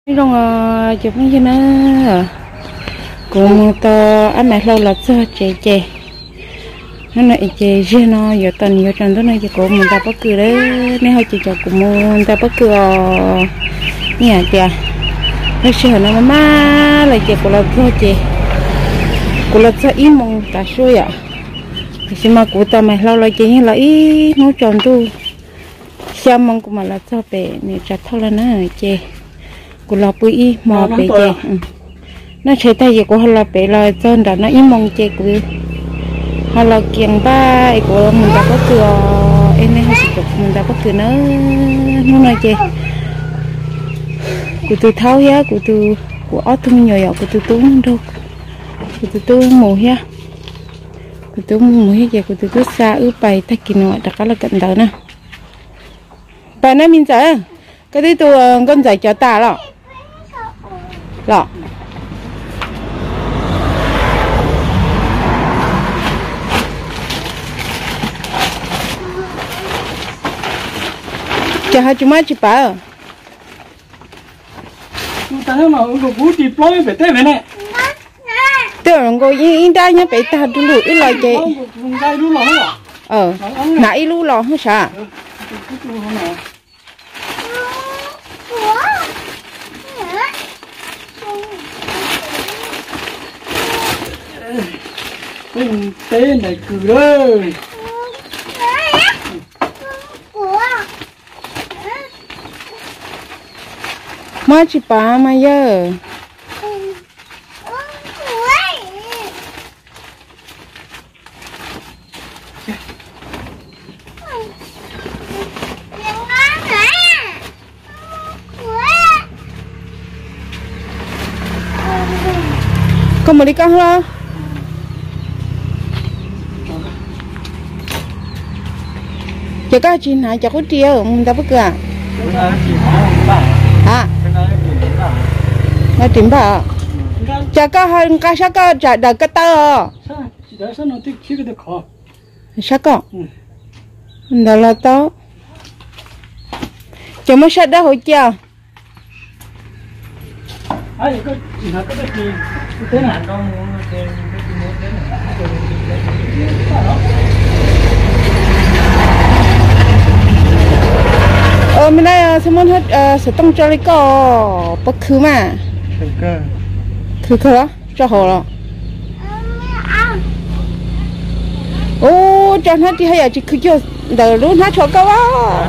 Rong chụp như nó cũng to anh mẹ lâu là cho chè nó này chè riêng nó giờ tuần giờ tuần đó này chỉ có mình ta bắt cứ đấy nếu hơi chỉ cho cũng mình ta bắt cứ nhà chè nó sửa nó má là chè của là cho chè của là cho ít mong ta xuôi ạ thì mà của ta mẹ lâu là chè như là ít nó tròn tu sao mong của mà là cho bé này chặt thôi là nó chè của là bụi mò bé chè nó chơi tay gì của họ là bé là chân đã nó ít mong chè của họ là kiềng ba của mình đã có cửa em này hay chụp mình đã có cửa nó nói chè của từ tháo ya của từ của ót thun nhỏ nhỏ của từ túng đâu của từ túng mù ya của túng mù ya chè của từ túng xa ướp bài thay kỳ nọ đặc là cận đó nè bà nói mình sợ cái đấy tôi con giải cho ta lọ lọ cho hai chú má chị bà ta thấy mà ông bố đi ploi về thế này tưởng ngồi yên ta nhá phải ta đủ ít lại chị nãy lú lò không sao thế này cứ đây má chị bà mà giờ con mà đi con lo cho các chị này cho có tiêu mình ta bất cứ à nó tìm bà cho các hơn các sao các trả được cái tơ sao con đó là tao cho mới sát đó hồi chưa mình đây xem muốn hết sẽ tông cho lấy có bất cứ mà cứ đó cho họ rồi ô cho nó đi hay là chỉ cứ cho đỡ luôn hết cho câu á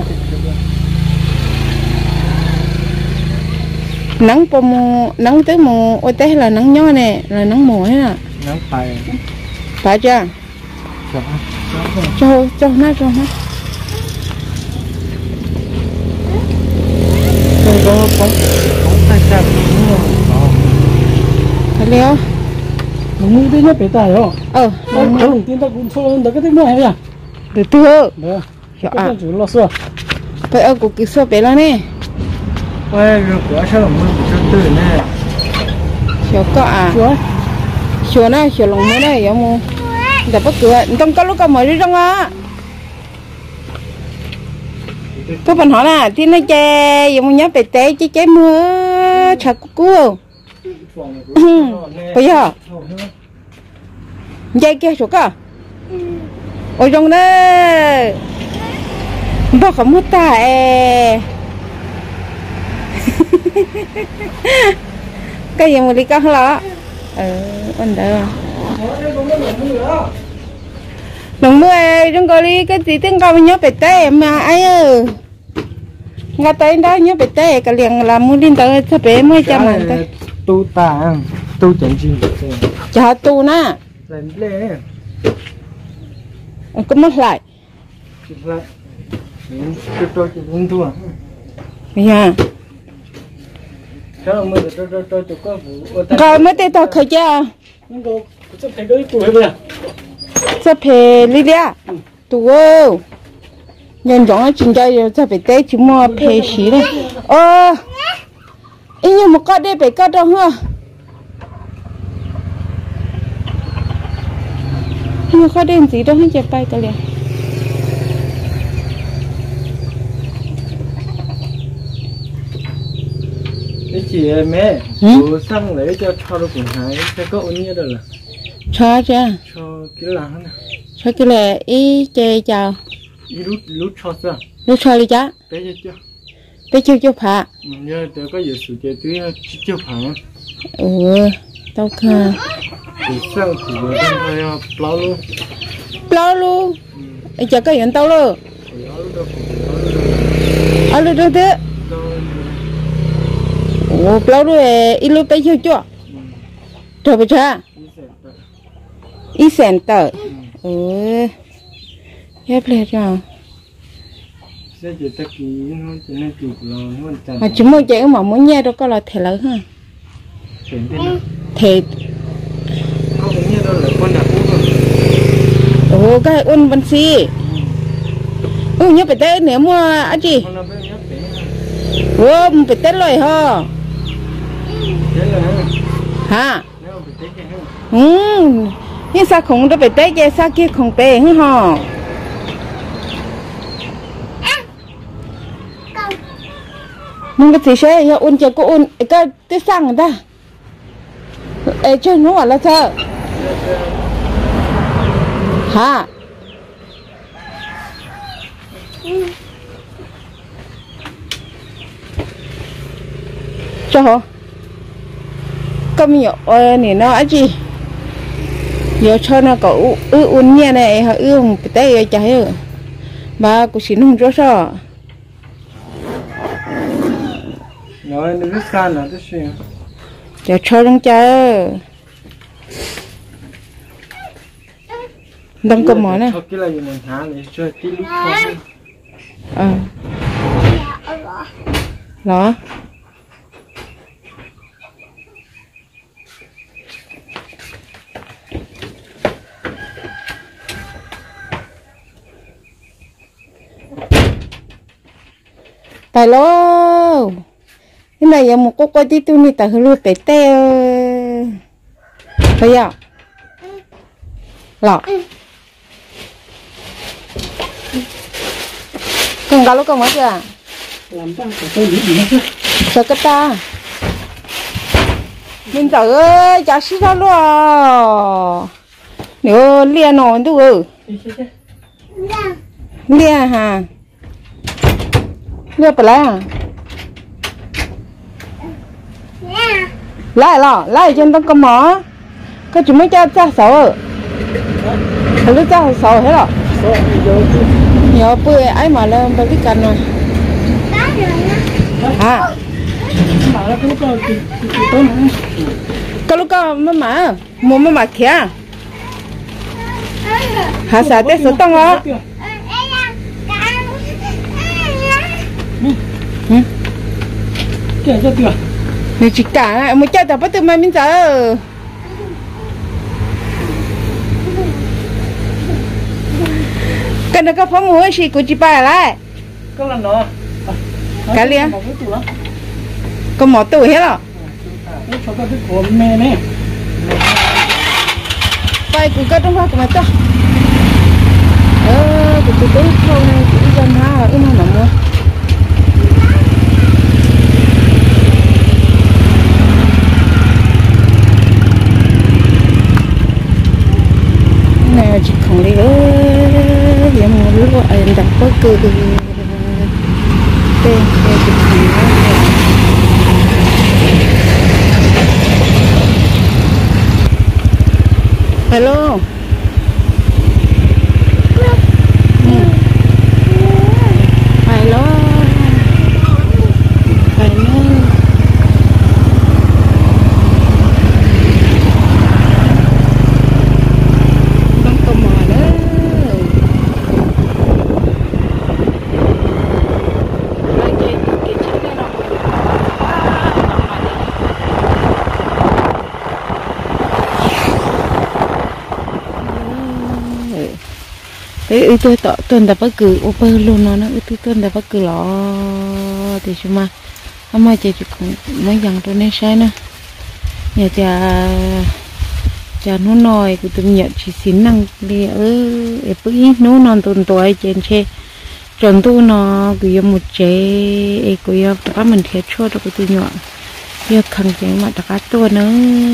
nắng po mù nắng tới mù ôi té là nắng nhó nè là nắng mùa hết à nắng phải chưa cho nó có tay chặt thật léo mình đi nó phải tài không đầu tiên ta cũng thôi đó cái thứ mấy vậy từ từ hiểu à chủ lo xưa phải ở cuộc xưa bé là nè ôi rồi quá sao mà sao từ nè hiểu có à hiểu này hiểu lòng mới này hiểu không đập bất cứ trong cái lúc còn mới đi trong á tôi vẫn hỏi là thì nó chè giờ muốn nhớ về té chế mưa chặt cú bây giờ dây kia chỗ cả ôi trong đó bao không mất ta cái gì mà đi con lo anh đỡ đừng mưa đừng có đi cái gì tiếng con nhớ về té mà ai ơi ngay tới đó nhớ về té cả liền làm muốn đi tới sắp bé mới cho mình tới tu ta tu chẳng chi chờ tu nè lên lên có mất lại tôi chỉ muốn thua nha coi mấy tay tao khởi chưa sắp hè đi đi à tụ ơi nhân giống nó chừng chơi sắp phải té chỉ mua hè xí này ý như một con đây phải con đâu hả như con đêm gì đâu hết chẹp bay cả liền chị mẹ bố sang lấy cho nó cũng hái cho có ôn như đó là cho chứ cho cái là hả cho cái là ý chơi chào lúc lúc cho sao lúc cho đi chứ bé chưa phá nhớ tôi có nhiều sự chơi tuy chưa phá tao khờ thì sang thì vừa đang phải bao luôn anh chờ cái chuyện tao luôn ở lúc đó thế bao luôn ít lúc bé chưa rồi bây giờ ít sen tờ hết liền rồi mà chúng mình chạy mà muốn nghe đâu có là thể lớn ha thể cái ôn văn xí nhớ phải tết nếu mua á chị mình phải tết rồi hả nhưng sao không đâu phải tết vậy sao kia không tệ hả hả mình cái gì sẽ ôn cho cô ôn cái tết sang người ta chơi nó là sao hả cho hả cầm nhọ này nó ấy gì giờ cho nó cậu ôn nha này họ không phải chạy mà cũng xin không cho sao nói nó rất xa là thế gì giờ cho nó chơi đâm cầm mỏ này cái là gì mình há này chơi tí lúc đó tài lô cái này là một cô tí tu này tài hơi bể teo thấy không lọ con gà lúc con mất chưa làm sao phải tôi gì nữa sợ cái ta mình tự ơi chả xí ra luôn nếu lia nó đủ lia hả lia phải lại trên tông cầm mỏ cái chúng mới cha sầu cái lúc cha sầu hết rồi nhớ bơi ấy mà lên bao cái cành rồi hả cái lúc có mà mua mà kia hả sao tết sớm tông á kìa cho kìa này chỉ cả một chơi tập bắt từ mai mình giờ cái nó có phóng mũi gì của chị bà lại có lần đó cái liền có mỏ tủ hết rồi cho cái của mẹ này vậy cũng có trong hoa của mày to của tôi không này cũng dân ha là im mà mua này chỉ không đi vậy mà lúc anh đặt bất cứ tên hello hello tôi tỏ tuần đã bắt cử ô luôn nó tôi tuần đã bắt cử lọ thì chúng mà chị cũng mấy dòng tôi nên sai nữa nhà cha nó nói của tôi nhận chỉ xin năng đi bữa nó non tuần tuổi trên xe tròn tu nó cứ một chế cứ các mình thiệt cho tôi nhọn giờ khăn chỉ mà đặt tua nữa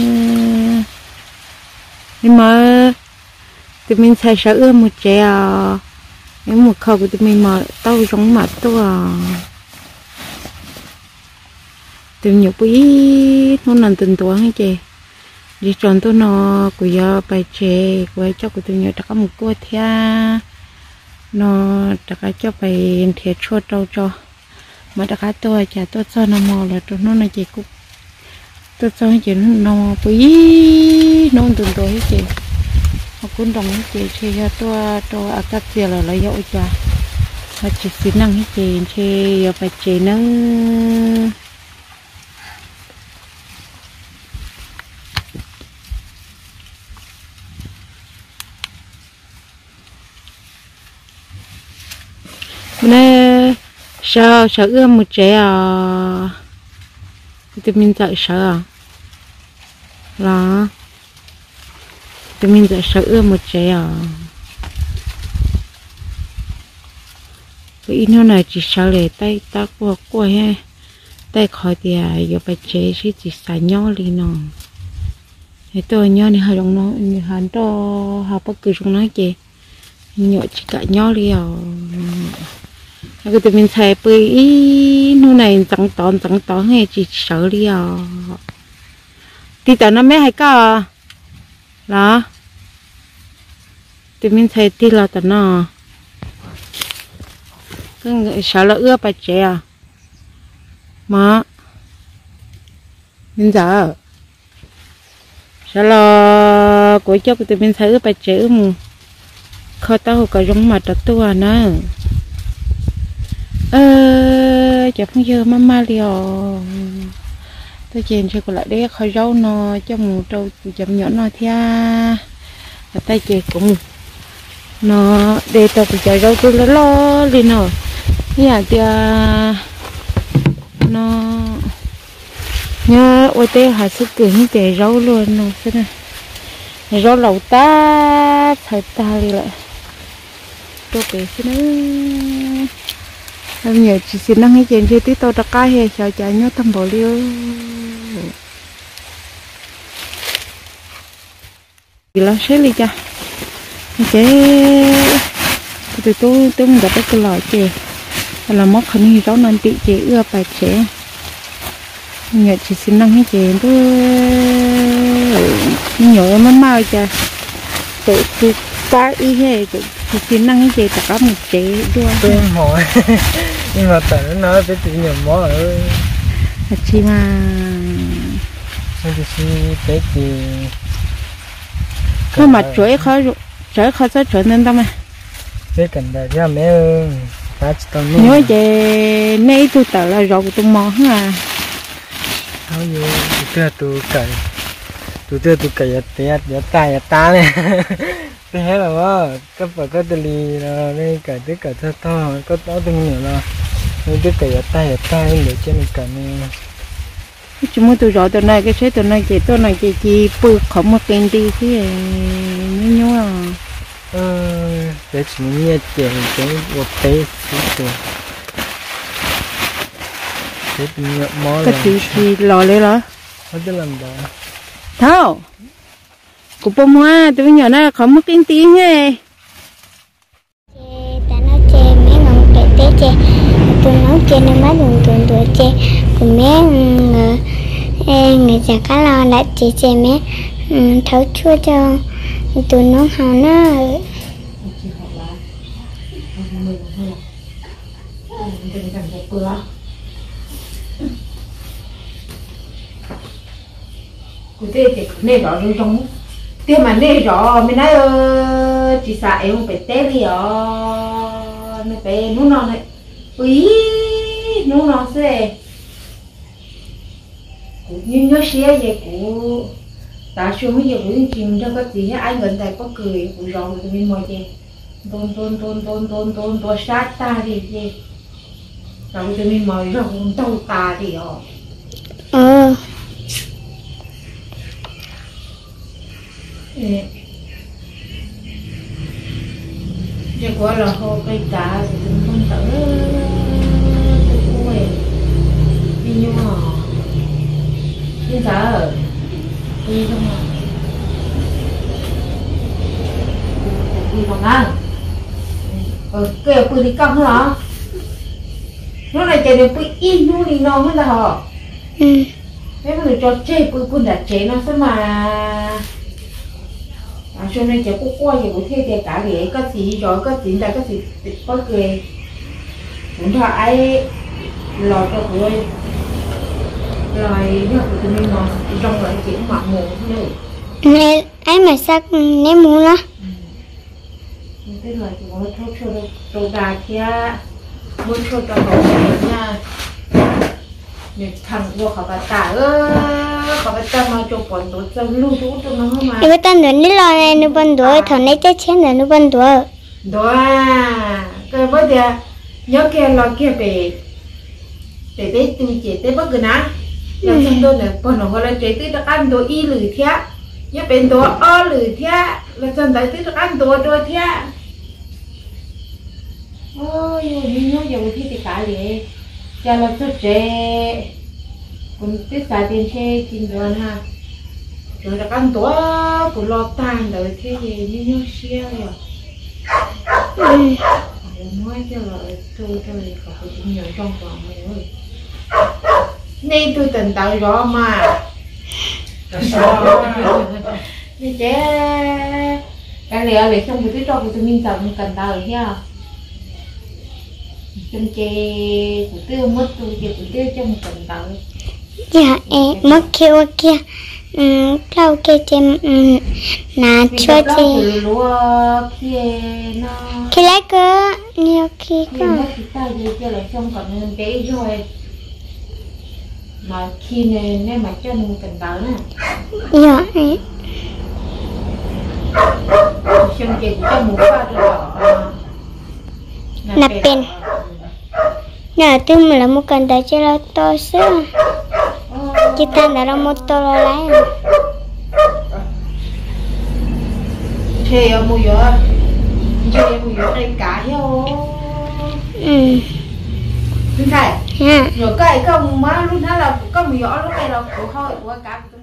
nhưng mà tụi mình xài sợ ưa một trẻ những một khâu của tụi mình mà tao giống mặt tua tụi nhiều bấy nó nằm từng tuổi hay chị đi chọn tôi nó của giờ bài trẻ của cho của tụi nhiều đặt một cô thia nó đặt cho bài thiệt chua trâu cho mà đặt tôi chả tôi cho nó mò là tôi nó chị cũng tôi cho chị nó bấy nó từng tuổi hết chị họ cũng đồng hết chị cho tôi ở các giờ là lấy dỗ cho họ chỉ xin năng hết chị giờ bài trẻ nó nè sợ ưa một trẻ tụi mình sợ là tụi mình sợ ưa một trẻ cái nó này chỉ sợ để tay ta qua ha tay khỏi thì giờ phải chế chỉ xài nhỏ đi nó thì tôi nhỏ này hơi đồng nó hắn to học bất cứ trong nó chị nhỏ chỉ cả nhỏ đi cái tụi mình xài bơi nó này trắng tón hay chỉ sợ đi thì tại nó mấy hay có đó tụi mình xài thì là tại nó cái sợ là ưa bà trẻ mà mình giờ sợ là của cho tụi mình xài ưa bà trẻ mà khó tao cả giống mặt tua nữa chả không giờ mama liều tôi chèn cho cô lại đấy khỏi rau nó cho một trâu chậm nhỏ nó thia và tay chè cũng nó để tao bị chạy rau tôi lo lên rồi nhà thì nó nhớ ôi tê hạt sức cười như chè rau luôn nó thế này rau lẩu ta phải ta đi lại tôi kể thế nữa em nhớ chỉ xin năng hay chuyện chơi tí tôi đã cay hay sao chạy nhớ thầm bỏ liêu gì là xếp đi cha chế từ tôi mình gặp cái lò chè là móc khẩn thì rõ nên bị chế ưa bài chế nhớ chỉ xin năng hay chuyện tôi nhớ nó mau cha tự ta y hệ thì xin năng hay chuyện tất cả một chế luôn tôi hỏi nhưng mà tại nó nói với tự nhiều mỏ ở chi mà nó thì xin cái gì nó mà chuối khó sẽ chuối nên đâu mà cái cần đại ra mẹ ơi ta chỉ tao nuôi nhớ về nay tôi tự là rau tôi mò hả how you tôi cày tét ta này thế là quá các bà có tên lì là đây cày tất cả to có to từng nhiều là nên tất cả ta để cho mình cả này chúng tôi từ rõ từ này cái xe từ này chị bự không một tiền đi thế mới nhớ để chỉ nghe chuyện cái một té rồi thế món cái gì lò lấy lò nóจะlàm đó thao cụ bông hoa tôi nhớ nó không một tiền tiếng nghe ta nói chè mấy ngọn kẹt té chè tôi nói chè nên má đường tuổi chè của mấy người già cá lo đã chè mấy thấu chua cho tôi nói họ nó cụ tê thì nè rõ rồi trong tiêu mà nè rõ mình nói chỉ sợ em phải té đi nó phải nó non này úi nó non thế cụ như nhớ xe vậy cụ ta xuống bây giờ cụ chìm cho có gì anh gần đây có cười cụ rõ rồi mình mời gì tôn sát ta đi gì rồi tụi mình mời rồi cũng tâu ta đi giờ qua là hồ cây cá thì chúng không tự tôi cua đi nhưng mà Bây giờ đi không à? Đi bằng ăn. Kêu bự đi cong hả? Nó này chạy được bự in luôn đi non hết là hả? Thế mà cho chơi bự quân đã chế nó sao mà cho nên chỉ qua gì cũng thế thì cả cái có gì rồi có chuyện là có gì có cười cũng cho ai lo cho tôi rồi nhớ của tụi mình mà trong lại chuyện mặc mù nữa nè ai mà sao nè mù đó thế là chỉ có thốt cho đồ đà kia muốn cho cho họ nha để thằng vô họ bà tả họ bà tả mà cho bọn tôi cho lưu trú cho nó mà ibu tan đồ nít lo này nụ bần đồ thằng này chết chén là nụ bần đồ đó cái vấn đề nhớ kia lo kia về để tôi chỉ tới bất cứ nào làm xong tôi này bọn nó gọi là chế tới được ăn đồ y lử thế nhớ bên đồ o lử thế là xong tới tới được ăn đồ đồ thế ôi mình nhớ giờ thì cả liền cha là tôi chế cũng tiếp xài tiền xe tiền rồi ha rồi được ăn đồ cũng lo tan rồi thế gì nhớ xe rồi nói cho là tôi có phải chịu nhiều trong vòng này ơi nên tôi tỉnh táo rõ mà nên chế cái này là không phải cho tôi minh chồng cần tao rồi nha trong chế của tôi mất tôi chỉ của tôi trong cần tao dạ em mất kêu kia câu kia chém nà cho chị khi lấy cơ nhiều khi cơ mà khi này nên mà cho mình cần tao nè dạ em xong chị cũng cho một pha rồi nạp tiền nè tôi mà là một cần đại cho là to xưa chị ta đã là một to lo lái thì mua giờ đây cả theo thứ này rồi cái không má lúc đó là có mì giỏ lúc này là của thôi của cả